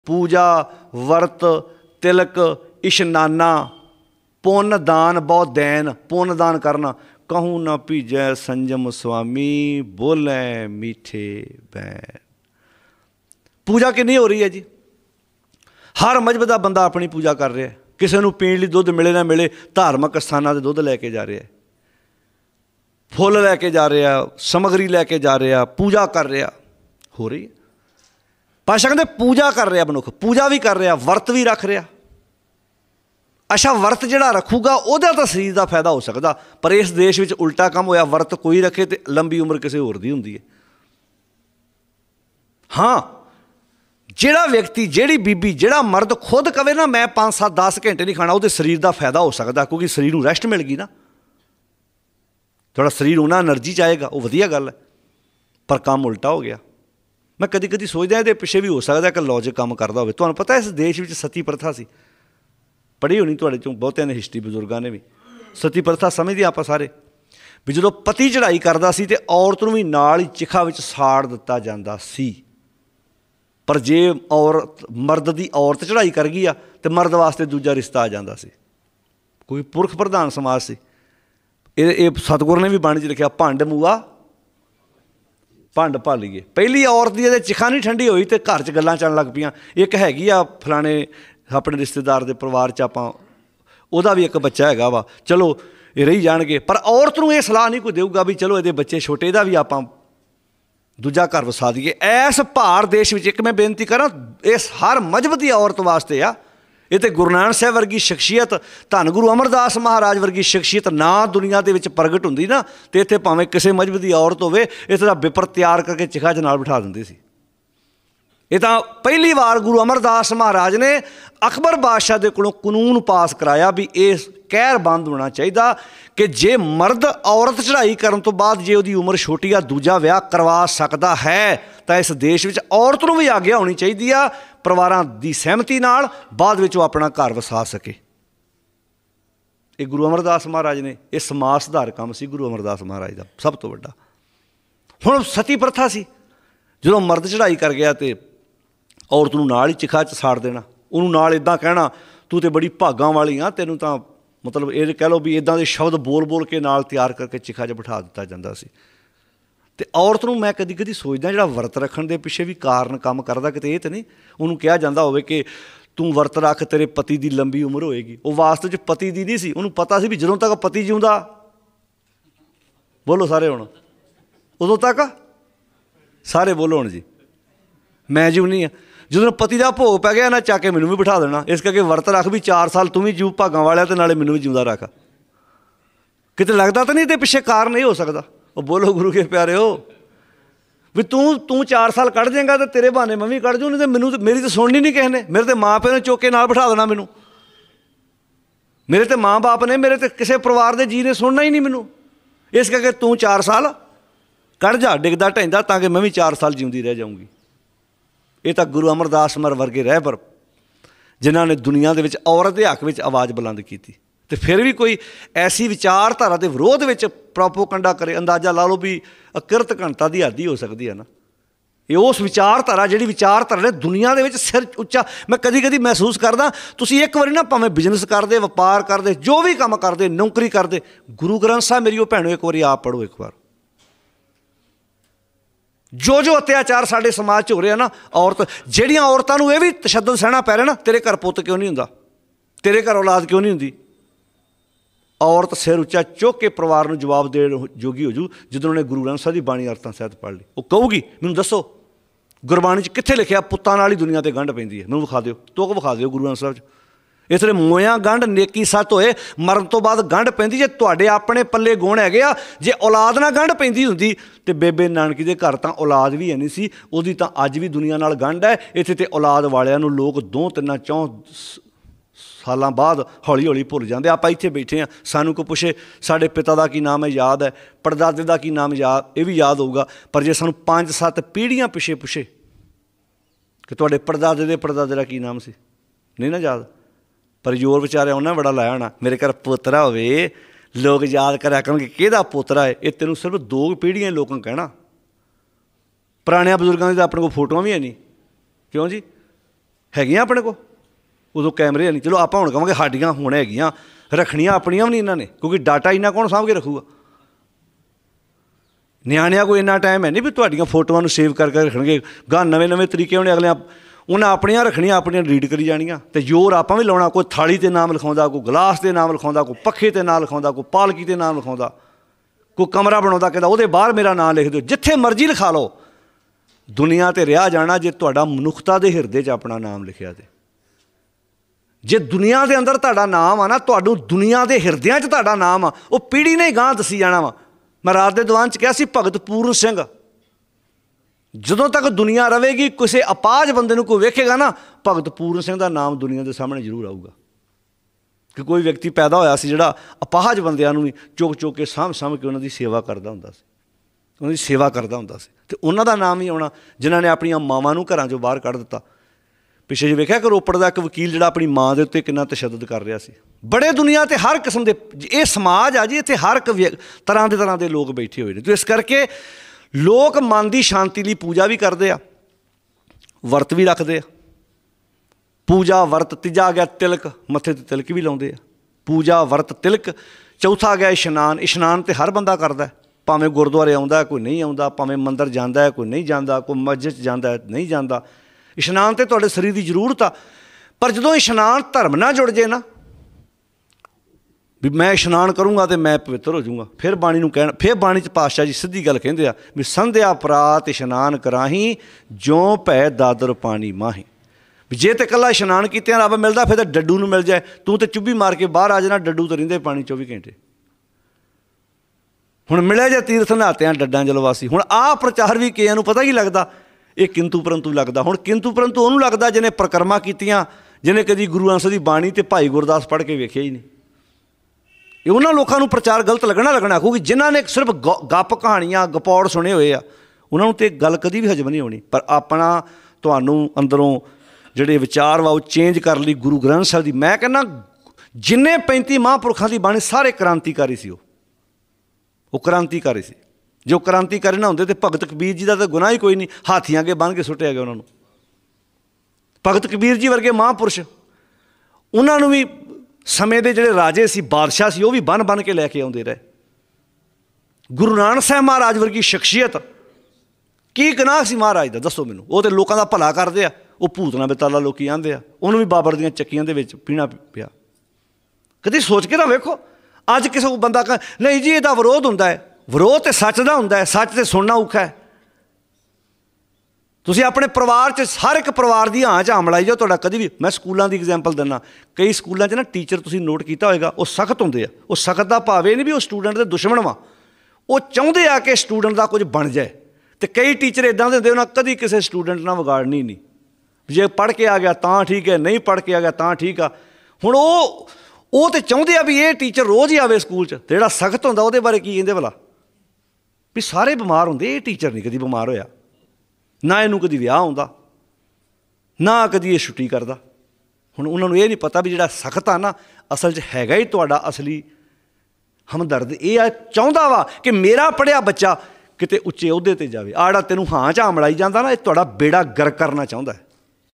पूजा वरत तिलक इशनाना पुन दान बहुत दैन पुन दान करना कहूँ न भीजै संजम स्वामी बोले मीठे बैन। पूजा कितनी हो रही है जी? हर मजहब का बंदा अपनी पूजा कर रहा है। किसी को पीने लिए दुध मिले ना मिले धार्मिक स्थानों से दुध लैके जा रहा है, फुल लैके जा रहा, समगरी लैके जा रहा, पूजा कर रहा हो रही है। पातशाह कहते पूजा कर रहा मनुख, पूजा भी कर रहा, वर्त भी रख रहा। अच्छा वर्त जिहड़ा रखूगा उहदा तां शरीर का फायदा हो सकता, पर इस देश में उल्टा काम होया, वर्त कोई रखे तो लंबी उम्र किसी होर दी हुंदी है। हाँ जिहड़ा व्यक्ति जिहड़ी बीबी जिहड़ा मर्द खुद कहे ना मैं 5 7 10 घंटे नहीं खाना, उहदे शरीर का फायदा हो सकता, क्योंकि शरीर को रैस्ट मिल गई ना, थोड़ा शरीर उन्ना एनर्जी चाहेगा, वो वधिया गल है। पर काम उल्टा हो गया। मैं कदी कदी सोचदा ये पिछे भी हो सकता कि लॉजिक काम करता हो। तुहानूं पता इस देश में सती प्रथा सी, पढ़ी होनी तुहाडे चों बहुतिआं ने हिस्टरी, बजुर्गों ने भी सती प्रथा समझदे आपां सारे भी जदों पति चढ़ाई करदा सी ते औरत नूं भी नाल ही चिखा विच साड़ दित्ता जांदा सी। पर जे औरत मर्द की औरत चढ़ाई कर गई आ तो मर्द वास्ते दूजा रिश्ता आ जाता सी। कोई पुरख प्रधान समाज से ये सतगुर ने भी बाणी च लिखा भंड मूआ भंड भालीए। पहली औरत की चिखा नहीं ठंडी हुई तो घर च गल्लां चलन लग पियां, एक हैगी आ फलाने अपने रिश्तेदार के परिवार च आपां उहदा भी एक बच्चा हैगा वा, चलो ये रही जाणगे। पर औरत नूं ये सलाह नहीं कोई देऊगा भी चलो ये बच्चे छोटे इहदा भी आपां दूजा घर वसा दिए। इस भार देश में एक मैं बेनती करा, इस हर मजहब की औरत वास्ते आ, ये तो गुरु नानक साहब वर्गी शख्सियत, धन गुरु अमरदास महाराज वर्गी शख्सियत ना दुनिया के प्रगट होंदी ना, तो इत्थे भावें किसी मजहब की औरत होवे इसका बिपर तैयार करके चिखा च नाल बिठा दिंदी सी। ये तो पहली बार गुरु अमरदास महाराज ने अकबर बादशाह के कोलों कानून पास कराया भी ये कहर बंद होना चाहिए कि जे मर्द औरत चढ़ाई करन तो बाद जे उहदी उम्र छोटी आ दूजा विआह करवा सकता है, तो इस देश में औरत नूं भी आग्या होनी चाहिए आ परिवारां दी सहमति नाल, बाद विच वो अपना घर वसा सके। ये गुरु अमरदास महाराज ने यह समाज सुधार काम सी गुरु अमरदास महाराज का सब तो वड्डा। हुण सती प्रथा सी, जो मर्द चढ़ाई कर गया तो औरत नूं नाल ही चिखा च साड़ देना, उन्होंने नाल इदां कहना तू तो बड़ी भागां वाली आ, तैनूं तां मतलब ये कह लो भी इदां दे शब्द बोल बोल के नाल तैयार करके चिखा च बिठा दिता जाता सी। ते औरत नूं मैं कदी कदी सोचदा जिहड़ा वर्त रखण दे पिछे भी कारण काम करदा, किते ये तो नहीं उन्होंने कहा जाता होवे कि तू वर्त रख तेरे पति की लंबी उम्र होएगी। वो वास्तव च पति की नहीं सी, उन्होंने पता सी भी जदों तक पति जिउंदा, बोलो सारे हुण, उदों तक सारे बोलो हुण जी, मैं जिउनी आ। जो पति का भोग पै गया ना चाके मैनू भी बिठा देना, इस करके वर्त रख भी 4 साल तू भी जीव भागां वालिया तो नाले मैनू भी जिंदा रख। किते लगता तो नहीं तो पिछे कारण नहीं हो सकता। वो बोलो गुरु के प्यारे हो भी तू 4 साल कढ़ देंगा तो तेरे बहाने मैं भी कढ़ जूँ, नहीं तो मैनू मेरी तो सुननी नहीं किसी ने, मेरे तो माँ प्यो ने चौके नाल बिठा देना मैनू, मेरे तो माँ बाप ने मेरे तो किसी परिवार के जी ने सुनना ही नहीं मैनू। इस करके तू 4 साल कढ़ जा डिगदा ढैंदा ताकि मैं भी 4 साल जीउंदी रह जाऊँगी। ये तो गुरु अमरदास मर वर्गे रहबर जिन्हों ने दुनिया के औरत के हक में आवाज़ बुलंद की, तो फिर भी कोई ऐसी विचारधारा के विरोध में प्रोपोगंडा करे, अंदाजा ला लो भी अकिरत घंटा की हद ही हो सकती है ना। ये उस विचारधारा जी विचारधारा ने दुनिया के सिर उच्चा, मैं कभी कभी महसूस करदा तुसीं एक बारी ना भावें बिजनेस करते व्यापार करते जो भी काम करते नौकरी करते, गुरु ग्रंथ साहब मेरी भैनों एक बार आप पढ़ो, एक बार जो अत्याचार साडे समाज च हो रहा ना, औरत जिहड़ियां औरतां नूं ये भी तशद्दद सहना पै रहा ना, तेरे घर पुत क्यों नहीं हुंदा, तेरे घर औलाद क्यों नहीं हुंदी। औरत सिर उच्चा चुक के परिवार नूं जवाब देण जोगी हो जू जदों उन्होंने गुरु ग्रंथ साहिब दी बाणी अर्थां सहित पढ़ ली। वो कहूगी मैनूं दसो गुरबाणी च कित्थे लिखिआ पुत्तां नाल ही दुनिया ते गंढ पैंदी है, मैनूं विखा दिओ, तुक विखा दिओ गुरु ग्रंथ साहिब च। इसलिए मोया गंढ नेकी सत होए मरण तो बाद गंढ पैंदी, जे तुहाडे अपने पल्ले गुण हैगे आ, जे औलाद ना गंढ पैंदी हुंदी ते बेबे नानकी दे घर तां औलाद भी है नहीं सी, उहदी तां अज भी दुनिया नाल गंढ है। इत्थे ते औलाद वालियां नूं लोग 2 3 4 सालां बाद हौली हौली भुल जाते। आप इत्थे बैठे हैं, सानू कोई पुछे साडे पिता का की नाम है याद है, परदादे का की नाम याद, ये भी याद होगा, पर जे सानू 5 7 पीढ़ियां पिछे पुछे कि तुहाडे परदादे दे परदादे का की नाम सी, नहीं ना याद, पर जोर बेचारे उन्हें बड़ा लाया होना मेरे घर पोतरा होवे, लोग याद करा करनगे किहदा पोतरा है। ये तेनों सिर्फ 2 पीढ़ियां लोगों कहना, पुराने बजुर्गों की तो अपने को फोटोआं भी है नहीं, क्यों जी ਹੈਗੀਆਂ ਆਪਣੇ ਕੋਲ, ਉਦੋਂ ਕੈਮਰੇ ਨਹੀਂ। ਚਲੋ ਆਪਾਂ ਹੁਣ ਕਹਾਂਗੇ ਸਾਡੀਆਂ ਹੁਣ ਹੈਗੀਆਂ, ਰੱਖਣੀਆਂ ਆਪਣੀਆਂ ਵੀ ਨਹੀਂ ਇਹਨਾਂ ਨੇ, ਕਿਉਂਕਿ ਡਾਟਾ ਇੰਨਾ ਕੌਣ ਸਾਂਭ ਕੇ ਰੱਖੂਗਾ। ਨਿਆਣਿਆਂ ਕੋਲ ਇੰਨਾ ਟਾਈਮ ਹੈ ਨਹੀਂ ਵੀ ਤੁਹਾਡੀਆਂ ਫੋਟੋਆਂ ਨੂੰ ਸੇਵ ਕਰਕੇ ਰੱਖਣਗੇ। ਗਾਂ ਨਵੇਂ ਤਰੀਕੇ ਹੋਣੇ ਅਗਲੇ, ਉਹਨਾਂ ਆਪਣੀਆਂ ਰੱਖਣੀਆਂ, ਆਪਣੀਆਂ ਰੀਡ ਕਰੀ ਜਾਣੀਆਂ, ਅਤੇ ਜ਼ੋਰ ਆਪਾਂ ਵੀ ਲਾਉਣਾ। ਕੋਈ ਥਾਲੀ 'ਤੇ ਨਾਮ ਲਿਖਾਉਂਦਾ, ਕੋਈ ਗਲਾਸ 'ਤੇ ਨਾਮ ਲਿਖਾਉਂਦਾ, ਕੋਈ ਪੱਖੇ 'ਤੇ ਨਾਮ ਲਿਖਾਉਂਦਾ, ਕੋਈ ਪਾਲਕੀ 'ਤੇ ਨਾਮ ਲਿਖਾਉਂਦਾ, ਕੋਈ ਕਮਰਾ ਬਣਾਉਂਦਾ, ਕਹਿੰਦਾ ਉਹਦੇ ਬਾਹਰ ਮੇਰਾ ਨਾਂ ਲਿਖ ਦਿਓ। ਜਿੱਥੇ ਮਰਜ਼ੀ ਲਿਖਾ ਲਓ, ਦੁਨੀਆ 'ਤੇ ਰਿਹਾ ਜਾਣਾ ਜੇ ਤੁਹਾਡਾ ਮਨੁੱਖਤਾ ਦੇ ਹਿਰਦੇ 'ਚ ਆਪਣਾ ਨਾਮ ਲਿਖਿਆ। ਤੇ ਜੇ ਦੁਨੀਆ ਦੇ ਅੰਦਰ ਤੁਹਾਡਾ ਨਾਮ ਆ ਨਾ, ਤੁਹਾਨੂੰ ਦੁਨੀਆ ਦੇ ਹਿਰਦਿਆਂ 'ਚ ਤੁਹਾਡਾ ਨਾਮ ਆ, ਉਹ ਪੀੜ੍ਹੀ ਨੇ ਗਾਂਹ ਦੱਸੀ ਜਾਣਾ ਵਾ। ਮੈਂ ਰਾਤ ਦੇ ਦੀਵਾਨ 'ਚ ਕਿਹਾ ਸੀ, ਭਗਤ ਪੂਰਨ ਸਿੰਘ, ਜਦੋਂ ਤੱਕ ਦੁਨੀਆ ਰਹੇਗੀ, ਕਿਸੇ ਅਪਾਹਜ ਬੰਦੇ ਨੂੰ ਕੋਈ ਵੇਖੇਗਾ ਨਾ, ਭਗਤ ਪੂਰਨ ਸਿੰਘ ਦਾ ਨਾਮ ਦੁਨੀਆ ਦੇ ਸਾਹਮਣੇ ਜ਼ਰੂਰ ਆਊਗਾ। ਕਿ ਕੋਈ ਵਿਅਕਤੀ ਪੈਦਾ ਹੋਇਆ ਸੀ ਜਿਹੜਾ ਅਪਾਹਜ ਬੰਦਿਆਂ ਨੂੰ ਵੀ ਚੁੱਕ ਕੇ ਸਾਂਭ ਕੇ ਉਹਨਾਂ ਦੀ ਸੇਵਾ ਕਰਦਾ ਹੁੰਦਾ ਸੀ, ਉਹਨਾਂ ਦੀ ਸੇਵਾ ਕਰਦਾ ਹੁੰਦਾ ਸੀ। ਅਤੇ ਉਹਨਾਂ ਦਾ ਨਾਮ ਹੀ ਆਉਣਾ ਜਿਨ੍ਹਾਂ ਨੇ ਆਪਣੀਆਂ ਮਾਵਾਂ ਨੂੰ ਘਰਾਂ 'ਚੋਂ ਬਾਹਰ ਕੱਢ ਦਿੱਤਾ। ਪਿੱਛੇ ਜੇ ਵੇਖਿਆ ਕਿ ਰੋਪੜ ਦਾ ਇੱਕ ਵਕੀਲ ਜਿਹੜਾ ਆਪਣੀ ਮਾਂ ਦੇ ਉੱਤੇ ਕਿੰਨਾ ਤਸ਼ੱਦਦ ਕਰ ਰਿਹਾ ਸੀ। ਬੜੇ ਦੁਨੀਆ 'ਤੇ ਹਰ ਕਿਸਮ ਦੇ, ਇਹ ਸਮਾਜ ਆ ਜੀ, ਇੱਥੇ ਹਰ ਇੱਕ ਤਰ੍ਹਾਂ ਦੇ ਲੋਕ ਬੈਠੇ ਹੋਏ ਨੇ। ਅਤੇ ਇਸ ਕਰਕੇ ਲੋਕ ਮਨ ਦੀ ਸ਼ਾਂਤੀ ਲਈ ਪੂਜਾ ਵੀ ਕਰਦੇ ਆ, ਵਰਤ ਵੀ ਰੱਖਦੇ ਆ। ਪੂਜਾ ਵਰਤ, ਤੀਜਾ ਆ ਗਿਆ ਤਿਲਕ, ਮੱਥੇ 'ਤੇ ਤਿਲਕ ਵੀ ਲਾਉਂਦੇ ਆ। ਪੂਜਾ ਵਰਤ ਤਿਲਕ, ਚੌਥਾ ਆ ਗਿਆ ਇਸ਼ਨਾਨ। ਇਸ਼ਨਾਨ ਤਾਂ ਹਰ ਬੰਦਾ ਕਰਦਾ, ਭਾਵੇਂ ਗੁਰਦੁਆਰੇ ਆਉਂਦਾ ਕੋਈ ਨਹੀਂ ਆਉਂਦਾ, ਭਾਵੇਂ ਮੰਦਰ ਜਾਂਦਾ ਕੋਈ ਨਹੀਂ ਜਾਂਦਾ, ਕੋਈ ਮਸਜਿਦ 'ਚ ਜਾਂਦਾ ਨਹੀਂ ਜਾਂਦਾ। ਇਸ਼ਨਾਨ ਤਾਂ ਤੁਹਾਡੇ ਸਰੀਰ ਦੀ ਜ਼ਰੂਰਤ ਆ, ਪਰ ਜਦੋਂ ਇਸ਼ਨਾਨ ਧਰਮ ਨਾਲ ਜੁੜ ਜੇ ਨਾ, ਵੀ ਮੈਂ ਇਸ਼ਨਾਨ ਕਰੂੰਗਾ ਅਤੇ ਮੈਂ ਪਵਿੱਤਰ ਹੋ ਜਾਊਂਗਾ, ਫਿਰ ਬਾਣੀ ਨੂੰ ਕਹਿਣਾ, ਫਿਰ ਬਾਣੀ 'ਚ ਪਾਤਸ਼ਾਹ ਜੀ ਸਿੱਧੀ ਗੱਲ ਕਹਿੰਦੇ ਆ ਵੀ ਸੰਧਿਆ ਪ੍ਰਾਤ ਇਸ਼ਨਾਨ ਕਰਾਹੀਂ, ਜਿਉਂ ਭੈ ਦਾਦਰ ਪਾਣੀ ਮਾਹੀ। ਵੀ ਜੇ ਤਾਂ ਇਕੱਲਾ ਇਸ਼ਨਾਨ ਕੀਤਿਆਂ ਰੱਬ ਮਿਲਦਾ, ਫਿਰ ਤਾਂ ਡੱਡੂ ਨੂੰ ਮਿਲ ਜਾਏ। ਤੂੰ ਤਾਂ ਚੁੱਭੀ ਮਾਰ ਕੇ ਬਾਹਰ ਆ ਜਾਣਾ, ਡੱਡੂ ਤਾਂ ਰਹਿੰਦੇ ਪਾਣੀ 24 ਘੰਟੇ। ਹੁਣ ਮਿਲਿਆ ਜੇ ਤੀਰਥ ਨਹਾਤਿਆਂ ਡੱਡਾਂ ਜਲਵਾਸੀ। ਹੁਣ ਆਹ ਪ੍ਰਚਾਰ ਵੀ ਕਈਆਂ ਨੂੰ ਪਤਾ ਹੀ ਲੱਗਦਾ, ਇਹ ਕਿੰਤੂ ਪਰੰਤੂ ਲੱਗਦਾ। ਹੁਣ ਕਿੰਤੂ ਪਰੰਤੂ ਉਹਨੂੰ ਲੱਗਦਾ ਜਿਹਨੇ ਪਰਿਕਰਮਾ ਕੀਤੀਆਂ, ਜਿਹਨੇ ਕਦੀ ਗੁਰੂ ਅੰਗਦ ਦੀ ਬਾਣੀ ਅਤੇ ਭਾਈ ਗੁਰਦਾਸ ਪੜ੍ਹ ਕੇ ਵੇਖਿਆ ਹੀ ਨਹੀਂ। ਇਹ ਉਹਨਾਂ ਲੋਕਾਂ ਨੂੰ ਪ੍ਰਚਾਰ ਗਲਤ ਲੱਗਣਾ ਕਿਉਂਕਿ ਜਿਨ੍ਹਾਂ ਨੇ ਸਿਰਫ ਗੱਪ ਕਹਾਣੀਆਂ ਗਪੌੜ ਸੁਣੇ ਹੋਏ ਆ, ਉਹਨਾਂ ਨੂੰ ਤਾਂ ਗੱਲ ਕਦੀ ਵੀ ਹਜ਼ਮ ਨਹੀਂ ਆਉਣੀ। ਪਰ ਆਪਣਾ ਤੁਹਾਨੂੰ ਅੰਦਰੋਂ ਜਿਹੜੇ ਵਿਚਾਰ ਵਾ ਉਹ ਚੇਂਜ ਕਰਨ ਲਈ ਗੁਰੂ ਗ੍ਰੰਥ ਸਾਹਿਬ ਦੀ, ਮੈਂ ਕਹਿੰਦਾ ਜਿੰਨੇ 35 ਮਹਾਂਪੁਰਖਾਂ ਦੀ ਬਾਣੀ ਸਾਰੇ ਕ੍ਰਾਂਤੀਕਾਰੀ ਸੀ। ਉਹ ਕ੍ਰਾਂਤੀਕਾਰੀ ਸੀ। ਜੋ ਕ੍ਰਾਂਤੀਕਾਰੀ ਨਾ ਹੁੰਦੇ ਤਾਂ ਭਗਤ ਕਬੀਰ ਜੀ ਦਾ ਤਾਂ ਗੁਨਾਹ ਹੀ ਕੋਈ ਨਹੀਂ, ਹਾਥੀਆਂ ਅੱਗੇ ਬੰਨ੍ਹ ਕੇ ਸੁੱਟਿਆ ਗਿਆ ਉਹਨਾਂ ਨੂੰ। ਭਗਤ ਕਬੀਰ ਜੀ ਵਰਗੇ ਮਹਾਂਪੁਰਸ਼, ਉਹਨਾਂ ਨੂੰ ਵੀ ਸਮੇਂ ਦੇ ਜਿਹੜੇ ਰਾਜੇ ਸੀ, ਬਾਦਸ਼ਾਹ ਸੀ, ਉਹ ਵੀ ਬੰਨ੍ਹ ਕੇ ਲੈ ਕੇ ਆਉਂਦੇ ਰਹੇ। ਗੁਰੂ ਨਾਨਕ ਸਾਹਿਬ ਮਹਾਰਾਜ ਵਰਗੀ ਸ਼ਖਸੀਅਤ, ਕੀ ਗੁਨਾਹ ਸੀ ਮਹਾਰਾਜ ਦਾ, ਦੱਸੋ ਮੈਨੂੰ। ਉਹ ਤਾਂ ਲੋਕਾਂ ਦਾ ਭਲਾ ਕਰਦੇ ਆ, ਉਹ ਭੂਤਨਾ ਬੇਤਾਲਾ ਲੋਕੀ ਆਂਦੇ ਆ, ਉਹਨੂੰ ਵੀ ਬਾਬਰ ਦੀਆਂ ਚੱਕੀਆਂ ਦੇ ਵਿੱਚ ਪੀਣਾ ਪਿਆ। ਕਦੇ ਸੋਚ ਕੇ ਤਾਂ ਵੇਖੋ। ਅੱਜ ਕਿਸੇ ਕੋ ਬੰਦਾ ਕਹੇ ਨਹੀਂ ਜੀ ਇਹਦਾ ਵਿਰੋਧ ਹੁੰਦਾ ਹੈ, ਵਿਰੋਧ ਤਾਂ ਸੱਚ ਦਾ ਹੁੰਦਾ ਹੈ, ਸੱਚ ਤਾਂ ਸੁਣਨਾ ਔਖਾ ਹੈ। ਤੁਸੀਂ ਆਪਣੇ ਪਰਿਵਾਰ 'ਚ ਹਰ ਇੱਕ ਪਰਿਵਾਰ ਦੀ ਹਾਂ 'ਚ ਆਮਲਾਈ ਜਾਓ, ਤੁਹਾਡਾ ਕਦੀ ਵੀ। ਮੈਂ ਸਕੂਲਾਂ ਦੀ ਐਗਜ਼ਾਮਪਲ ਦਿੰਦਾ, ਕਈ ਸਕੂਲਾਂ 'ਚ ਨਾ ਟੀਚਰ ਤੁਸੀਂ ਨੋਟ ਕੀਤਾ ਹੋਏਗਾ, ਉਹ ਸਖਤ ਹੁੰਦੇ ਆ। ਉਹ ਸਖਤ ਦਾ ਭਾਵ ਇਹ ਨਹੀਂ ਵੀ ਉਹ ਸਟੂਡੈਂਟ ਦੇ ਦੁਸ਼ਮਣ ਵਾ, ਉਹ ਚਾਹੁੰਦੇ ਆ ਕਿ ਸਟੂਡੈਂਟ ਦਾ ਕੁਝ ਬਣ ਜਾਏ। ਅਤੇ ਕਈ ਟੀਚਰ ਇੱਦਾਂ ਦੇ ਹੁੰਦੇ, ਉਹਨਾਂ ਕਦੀ ਕਿਸੇ ਸਟੂਡੈਂਟ ਨਾਲ ਵਿਗਾੜਨੀ ਨਹੀਂ। ਜੇ ਪੜ੍ਹ ਕੇ ਆ ਗਿਆ ਤਾਂ ਠੀਕ ਹੈ, ਨਹੀਂ ਪੜ੍ਹ ਕੇ ਆ ਗਿਆ ਤਾਂ ਠੀਕ ਆ। ਹੁਣ ਉਹ ਤਾਂ ਚਾਹੁੰਦੇ ਆ ਵੀ ਇਹ ਟੀਚਰ ਰੋਜ਼ ਹੀ ਆਵੇ ਸਕੂਲ 'ਚ। ਅਤੇ ਜਿਹੜਾ ਸਖਤ ਹੁੰਦਾ ਉਹਦੇ ਬਾਰੇ ਕੀ ਕਹਿੰਦੇ ਭਲਾ, ਵੀ ਸਾਰੇ ਬਿਮਾਰ ਹੁੰਦੇ, ਇਹ ਟੀਚਰ ਨਹੀਂ ਕਦੀ ਬਿਮਾਰ ਹੋਇਆ, ਨਾ ਇਹਨੂੰ ਕਦੀ ਵਿਆਹ ਹੁੰਦਾ, ਨਾ ਕਦੀ ਇਹ ਛੁੱਟੀ ਕਰਦਾ। ਹੁਣ ਉਹਨਾਂ ਨੂੰ ਇਹ ਨਹੀਂ ਪਤਾ ਵੀ ਜਿਹੜਾ ਸਖਤ ਆ ਨਾ, ਅਸਲ 'ਚ ਹੈਗਾ ਹੀ ਤੁਹਾਡਾ ਅਸਲੀ ਹਮਦਰਦ। ਇਹ ਆ ਚਾਹੁੰਦਾ ਵਾ ਕਿ ਮੇਰਾ ਪੜ੍ਹਿਆ ਬੱਚਾ ਕਿਤੇ ਉੱਚੇ ਅਹੁਦੇ 'ਤੇ ਜਾਵੇ। ਆਹ ਜਿਹੜਾ ਤੈਨੂੰ ਹਾਂ 'ਚ ਆਮਲਾਈ ਜਾਂਦਾ ਨਾ, ਇਹ ਤੁਹਾਡਾ ਬੇੜਾ ਗਰਕ ਕਰਨਾ ਚਾਹੁੰਦਾ ਹੈ।